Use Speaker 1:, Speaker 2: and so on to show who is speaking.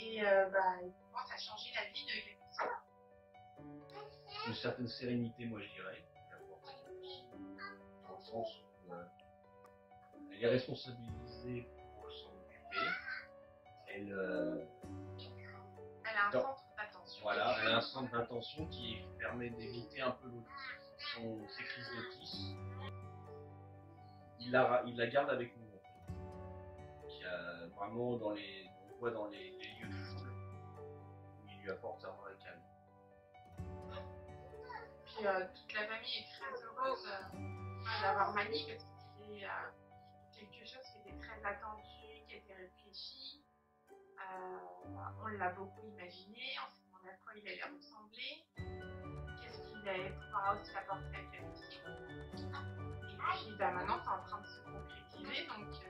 Speaker 1: Et il commence à changer la vie de quelques personnes.
Speaker 2: Une certaine sérénité, moi je dirais, dans le sens où elle est responsabilisée pour s'en occuper. Elle
Speaker 1: a un centre d'attention.
Speaker 2: Voilà, elle a un centre d'attention qui permet d'éviter un peu ses crises d'autisme. Il la garde avec nous. Il y a vraiment on voit dans les lieux de foule où il lui apporte un vrai calme.
Speaker 1: Puis toute la famille est très heureuse d'avoir Mani parce que c'est quelque chose qui était très attendu, qui était réfléchi. On l'a beaucoup imaginé, on s'est demandé à quoi il allait ressembler, qu'est-ce qu'il allait pouvoir aussi apporter à la famille. Et puis maintenant c'est en train de se concrétiser, donc